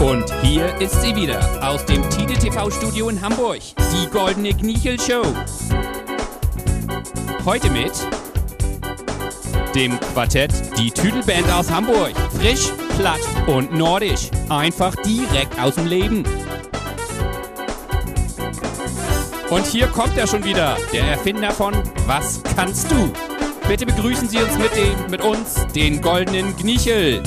Und hier ist sie wieder, aus dem Tide TV-Studio in Hamburg, die Goldene Gnichel-Show. Heute mit dem Quartett Die Tüdelband aus Hamburg. Frisch, platt und nordisch. Einfach direkt aus dem Leben. Und hier kommt er schon wieder, der Erfinder von Was kannst du? Bitte begrüßen Sie uns mit uns, den Goldenen Gnichel.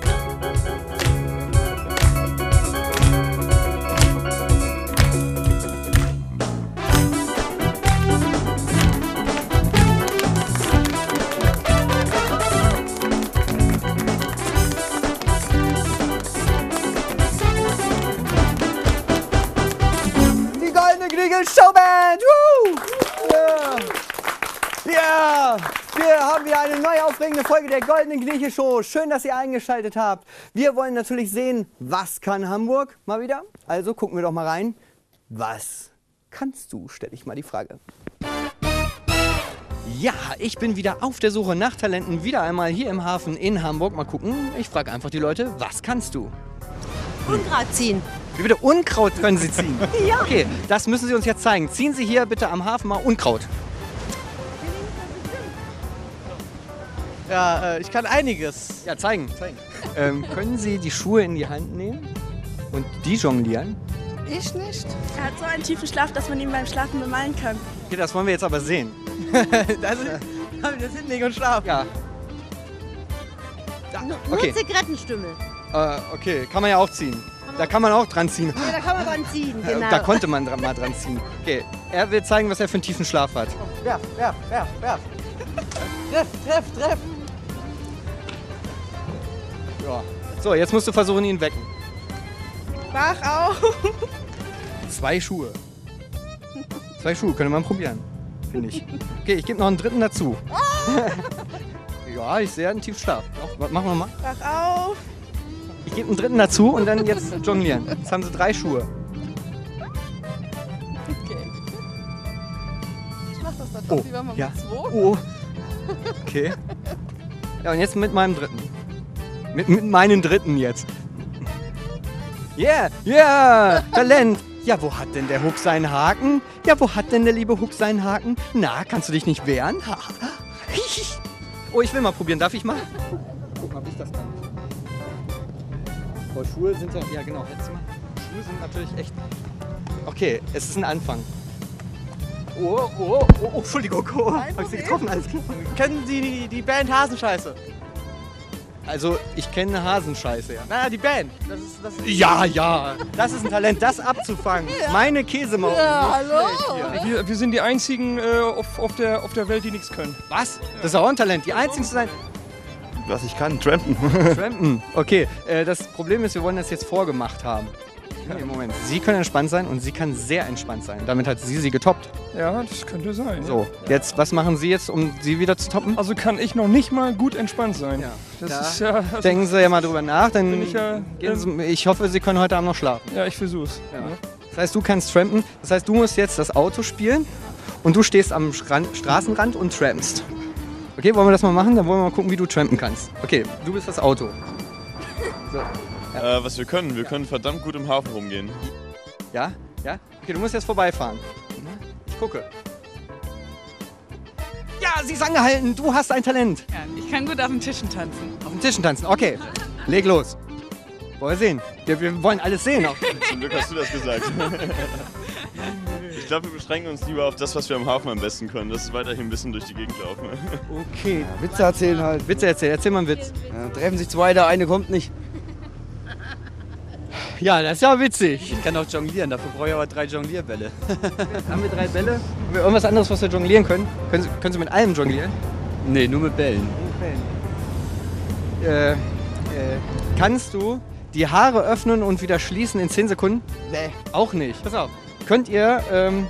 Showband! Woo! Ja! Wir haben wieder eine neue aufregende Folge der Goldenen Gnichel Show. Schön, dass ihr eingeschaltet habt. Wir wollen natürlich sehen, was kann Hamburg mal wieder? Also gucken wir doch mal rein. Was kannst du? Stelle ich mal die Frage. Ja, ich bin wieder auf der Suche nach Talenten. Wieder einmal hier im Hafen in Hamburg. Mal gucken. Ich frage einfach die Leute, was kannst du? Unkraut ziehen. Wie bitte? Unkraut können Sie ziehen? Ja. Okay, das müssen Sie uns jetzt zeigen. Ziehen Sie hier bitte am Hafen mal Unkraut. Ja, ich kann einiges. Ja, zeigen. Können Sie die Schuhe in die Hand nehmen und die jonglieren? Ich nicht. Er hat so einen tiefen Schlaf, dass man ihn beim Schlafen bemalen kann. Okay, das wollen wir jetzt aber sehen. Das hinlegen und schlafen. Ja. Nur Okay. Zigarettenstümmel. Okay, kann man ja auch ziehen. Da kann man auch dran ziehen. Ja, da kann man dran ziehen, genau. Da konnte man mal dran ziehen. Okay, er will zeigen, was er für einen tiefen Schlaf hat. Werf. Treff. Ja. So, jetzt musst du versuchen, ihn wecken. Wach auf! 2 Schuhe. 2 Schuhe, könnte man probieren, finde ich. Okay, ich gebe noch einen dritten dazu. Ja, ich sehe einen tiefen Schlaf. Machen wir mal. Wach auf! Ich gebe einen dritten dazu und dann jetzt jonglieren. Jetzt haben sie 3 Schuhe. Okay. Ich mach das dann doch lieber mal Ja. mit 2. Oh. Okay. Ja, und jetzt mit meinem dritten. Mit meinen dritten jetzt. Yeah, Talent. Ja, wo hat denn der Huck seinen Haken? Ja, wo hat denn der liebe Huck seinen Haken? Na, kannst du dich nicht wehren? Oh, ich will mal probieren. Darf ich mal? Guck mal, wie ich das kann. Oh, Schuhe sind ja genau. Schuhe sind natürlich echt. Okay, es ist ein Anfang. Oh, Entschuldigung. Oh, hab ich sie getroffen? Alles klar. Kennen Sie die Band Hasenscheiße? Also, ich kenne Hasenscheiße, ja. Naja, die Band. Das ist Ja. Das ist ein Talent, das abzufangen. Meine Käsemauer. Ja, hallo. Wir sind die einzigen auf der Welt, die nichts können. Was? Das ist auch ein Talent. Die einzigen zu sein. Was ich kann, trampen. Trampen. Okay, das Problem ist, wir wollen das jetzt vorgemacht haben. Nee, Moment. Sie können entspannt sein und sie kann sehr entspannt sein. Damit hat sie getoppt. Ja, das könnte sein. So, jetzt, was machen Sie jetzt, um sie wieder zu toppen? Also kann ich noch nicht mal gut entspannt sein. Ja. Das ist ja. Also Denken Sie ja mal drüber nach, dann bin ich ja, ich hoffe, Sie können heute Abend noch schlafen. ja, ich versuch's. Ja. Das heißt, du kannst trampen. Das heißt, du musst jetzt das Auto spielen und du stehst am Straßenrand und trampst. Okay, wollen wir das mal machen? Dann wollen wir mal gucken, wie du trampen kannst. Okay, du bist das Auto. So. Was wir können verdammt gut im Hafen rumgehen. Ja? Okay, du musst jetzt vorbeifahren. Ich gucke. Ja, sie ist angehalten. Du hast ein Talent. Ja, ich kann gut auf den Tischen tanzen. Auf den Tischen tanzen. Okay, leg los. Wollen wir sehen. Wir wollen alles sehen. Auch. Zum Glück hast du das gesagt. Ich glaube, wir beschränken uns lieber auf das, was wir am Hafen am besten können. Das ist weiterhin ein bisschen durch die Gegend laufen. Okay. Witze erzählen halt. Witze erzählen. Erzähl mal einen Witz. Ja, treffen sich 2, der eine kommt nicht. Ja, das ist ja witzig. Ich kann auch jonglieren, dafür brauche ich aber 3 Jonglierbälle. Haben wir 3 Bälle? Haben wir irgendwas anderes, was wir jonglieren können? Können Sie mit allem jonglieren? Nee, nur mit Bällen. Kannst du die Haare öffnen und wieder schließen in 10 Sekunden? Nee. Auch nicht. Pass auf. Könnt ihr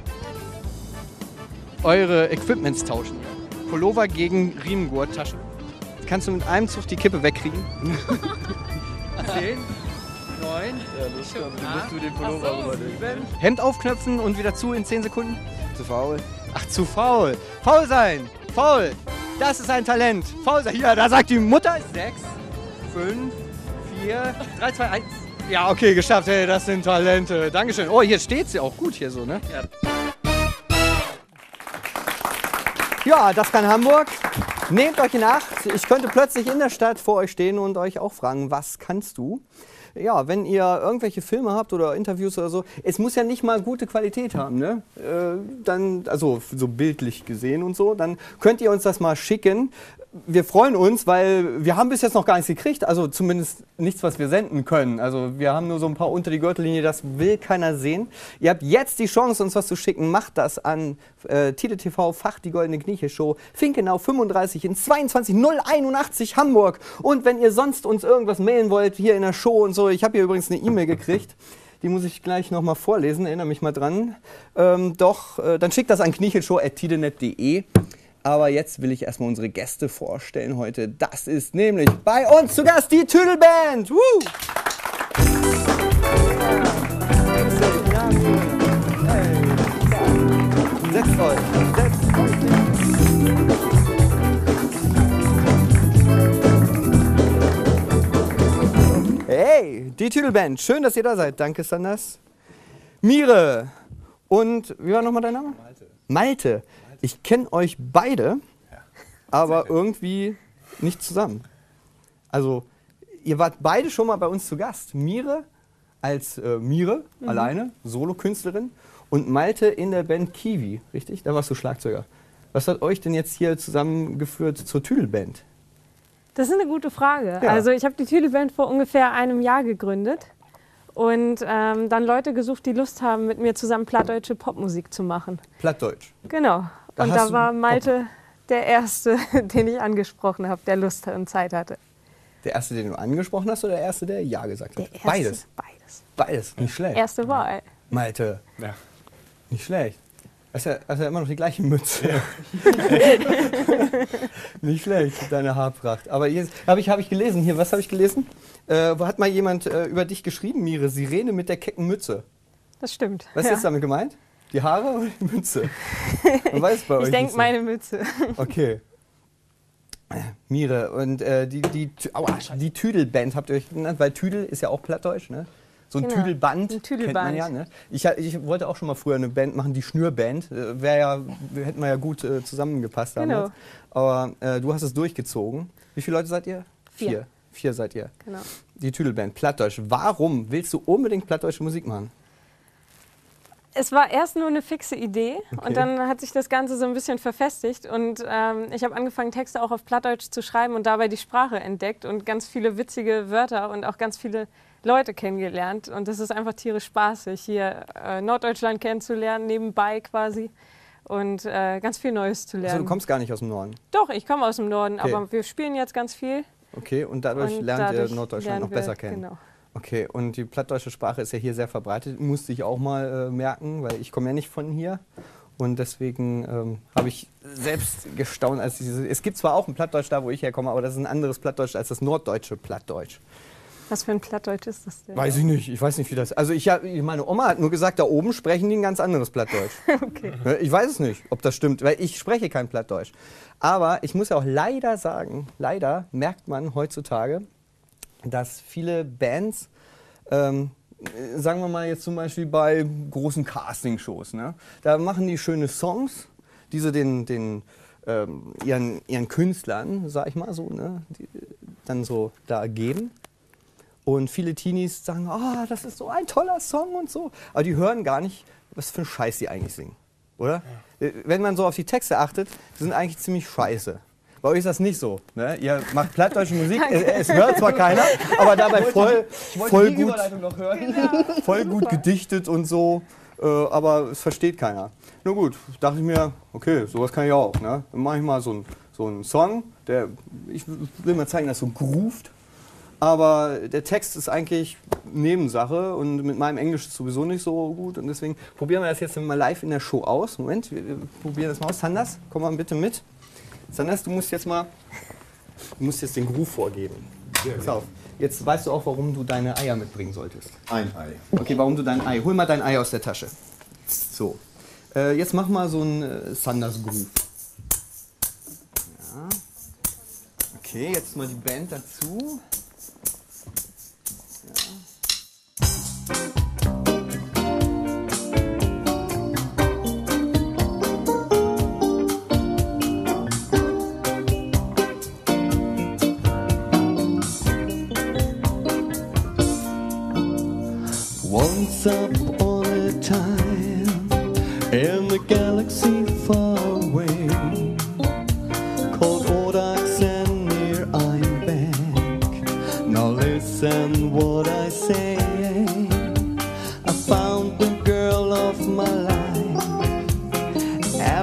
eure Equipments tauschen? Pullover gegen Riemengurttasche. Kannst du mit einem Zug die Kippe wegkriegen? 10, 9, Ja, das kann. Dann musst du den Pullover rüberlegen. Hemd aufknöpfen und wieder zu in 10 Sekunden? Zu faul. Ach, zu faul. Faul sein. Faul. Das ist ein Talent. Faul sein. Ja, da sagt die Mutter 6, 5, 4, 3, 2, 1. Ja, okay, geschafft. Hey, das sind Talente. Dankeschön. Oh, hier steht's ja auch gut hier so, ne? Ja, das kann Hamburg. Nehmt euch in Acht. Ich könnte plötzlich in der Stadt vor euch stehen und euch auch fragen, was kannst du? Ja, wenn ihr irgendwelche Filme habt oder Interviews oder so, es muss ja nicht mal gute Qualität haben, ne? Dann, also so bildlich gesehen und so, dann könnt ihr uns das mal schicken. Wir freuen uns, weil wir haben bis jetzt noch gar nichts gekriegt, also zumindest nichts, was wir senden können. Also wir haben nur so ein paar unter die Gürtellinie, das will keiner sehen. Ihr habt jetzt die Chance, uns was zu schicken. Macht das an Tide TV, Fach die Goldene Knieche Show, Finkenau 35 in 22081 Hamburg. Und wenn ihr sonst uns irgendwas mailen wollt, hier in der Show und so, ich habe hier übrigens eine E-Mail gekriegt. Die muss ich gleich nochmal vorlesen, erinnere mich mal dran. Dann schickt das an kniechelshow@tidenet.de. Aber jetzt will ich erstmal unsere Gäste vorstellen heute. Das ist nämlich bei uns zu Gast die Tüdelband. Woo! Setzt euch. Hey, die Tüdelband. Schön, dass ihr da seid. Danke, Sanders. Mire. Und, wie war nochmal dein Name? Malte. Ich kenne euch beide, aber irgendwie nicht zusammen. Also, ihr wart beide schon mal bei uns zu Gast. Mire als Mire, alleine, Solokünstlerin. Und Malte in der Band Kiwi, richtig? Da warst du Schlagzeuger. Was hat euch denn jetzt hier zusammengeführt zur Tüdelband? Das ist eine gute Frage. Ja. Also ich habe die Tüdelband vor ungefähr einem Jahr gegründet. Und dann Leute gesucht, die Lust haben, mit mir zusammen plattdeutsche Popmusik zu machen. Plattdeutsch. Genau. Da Und hast da du war Malte der Erste, den ich angesprochen habe, der Lust und Zeit hatte. Der Erste, den du angesprochen hast, oder der Erste, der Ja gesagt hat? Der Erste, Beides. Beides. Beides, nicht schlecht. Erste Wahl. Malte, Ja. nicht schlecht. Hast ja immer noch die gleiche Mütze. Ja. Nicht schlecht, deine Haarpracht. Aber jetzt habe ich gelesen hier, was habe ich gelesen? Hat mal jemand über dich geschrieben, Mire? Sirene mit der kecken Mütze. Das stimmt. Was ist damit gemeint? Die Haare oder die Mütze? Man weiß bei euch Ich denke, nicht so. meine Mütze. Okay. Mire, und die Tüdelband habt ihr euch genannt, weil Tüdel ist ja auch Plattdeutsch, ne? So ein Genau, Tüdelband, ein Tüdelband. kennt man ja, ne? Ich wollte auch schon mal früher eine Band machen, die Schnürband. Hätten wir ja gut zusammengepasst damals. Genau. Aber du hast es durchgezogen. Wie viele Leute seid ihr? 4. 4 seid ihr. Genau. Die Tüdelband, Plattdeutsch. Warum willst du unbedingt plattdeutsche Musik machen? Es war erst nur eine fixe Idee Okay. und dann hat sich das Ganze so ein bisschen verfestigt und ich habe angefangen, Texte auch auf Plattdeutsch zu schreiben und dabei die Sprache entdeckt und ganz viele witzige Wörter und auch ganz viele Leute kennengelernt und das ist einfach tierisch spaßig, hier Norddeutschland kennenzulernen, nebenbei quasi und ganz viel Neues zu lernen. Also du kommst gar nicht aus dem Norden. Doch, ich komme aus dem Norden, Okay. aber wir spielen jetzt ganz viel. Okay, und dadurch Und lernt dadurch ihr Norddeutschland lernen noch besser wir- kennen. Genau. Okay, und die plattdeutsche Sprache ist ja hier sehr verbreitet, musste ich auch mal merken, weil ich komme ja nicht von hier. Und deswegen habe ich selbst gestaunt, es gibt zwar auch ein Plattdeutsch da, wo ich herkomme, aber das ist ein anderes Plattdeutsch als das norddeutsche Plattdeutsch. Was für ein Plattdeutsch ist das denn? Weiß ich nicht, ich weiß nicht, wie das. Also meine Oma hat nur gesagt, da oben sprechen die ein ganz anderes Plattdeutsch. Okay. Ich weiß es nicht, ob das stimmt, weil ich spreche kein Plattdeutsch. Aber ich muss ja auch leider sagen, leider merkt man heutzutage, dass viele Bands, sagen wir mal jetzt zum Beispiel bei großen Castingshows, ne, da machen die schöne Songs, die sie ihren Künstlern, sag ich mal so, ne, die dann so da geben. Und viele Teenies sagen, das ist so ein toller Song und so. Aber die hören gar nicht, was für einen Scheiß die eigentlich singen, oder? Ja. Wenn man so auf die Texte achtet, die sind eigentlich ziemlich scheiße. Bei euch ist das nicht so. Ne? Ihr macht plattdeutsche Musik, es hört zwar keiner, aber dabei voll gut gedichtet und so, aber es versteht keiner. Na gut, dachte ich mir, okay, sowas kann ich auch. Ne? Dann mache ich mal so einen Song, ich will mal zeigen, dass so groovt, aber der Text ist eigentlich Nebensache und mit meinem Englisch ist sowieso nicht so gut und deswegen probieren wir das jetzt mal live in der Show aus. Moment, wir probieren das mal aus. Sanders, komm mal bitte mit. Sanders, du musst jetzt den Groove vorgeben. Pass auf. Jetzt weißt du auch, warum du deine Eier mitbringen solltest. Ein Ei. Okay, warum du dein Ei. Hol mal dein Ei aus der Tasche. So. Jetzt mach mal so einen Sanders Groove. Ja. Okay, jetzt mal die Band dazu. Ja.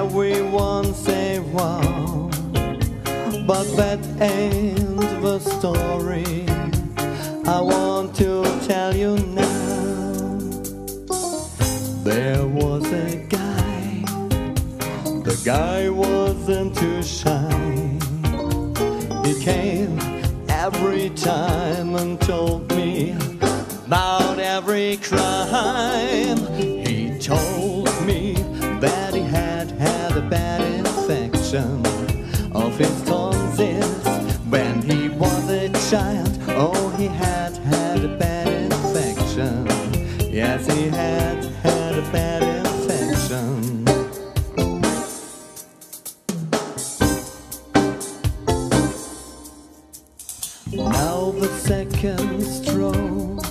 everyone say wow, but that ain't the story I want to tell you now. There was a guy, the guy wasn't too shy. He came every time and told me about every crime. He told me that he had had a bad infection of his tonsils when he was a child. Oh, he had had a bad infection. Yes, he had had a bad infection. Now the second stroke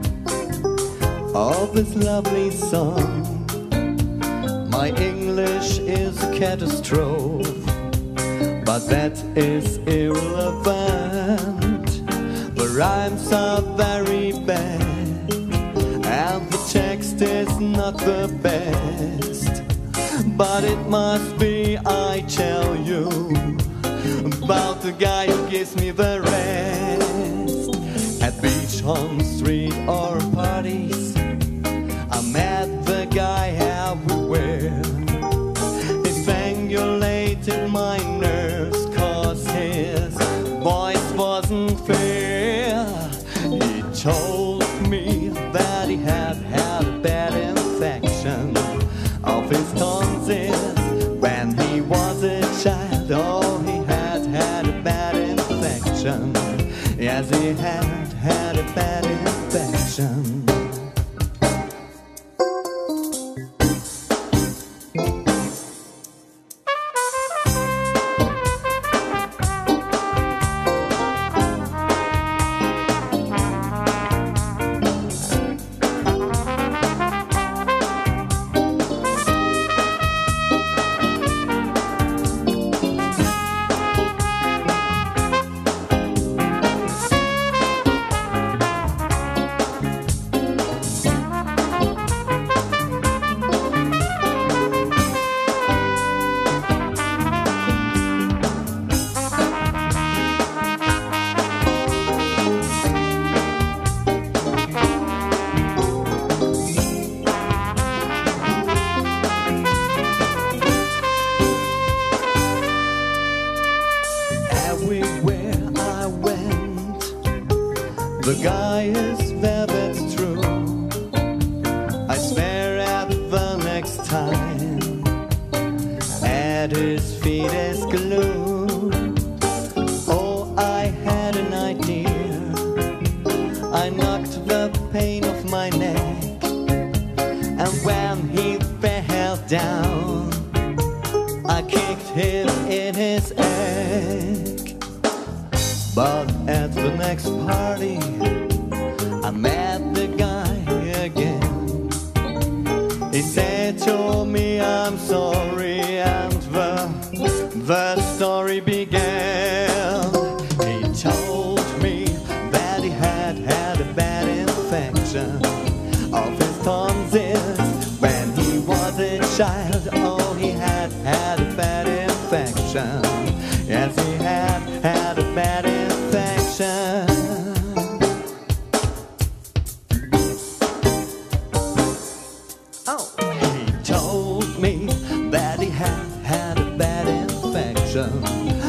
of this lovely song. My English is a catastrophe, but that is irrelevant. The rhymes are very bad, and the text is not the best. But it must be, I tell you, about the guy who gives me the rest. At beach, on street, or parties, I met the guy everywhere. He strangulated my nerves, cause his voice wasn't fair. He told me that he had had a bad infection of his tonsils when he was a child. Oh, he had had a bad infection. Yes, he had had a bad infection. The guy is there, that's true. I stare at the next time. At his feet is glue. Oh, I had an idea. I knocked the pain off my neck. And when he fell down, I kicked him in his egg. But at the next party, I met the guy again. He said to me, I'm sorry, and the story began. He told me that he had had a bad infection of his tonsils when he was a child. Oh, he had had a bad infection. Yes, he had had a bad infection. Oh, he told me that he had had a bad infection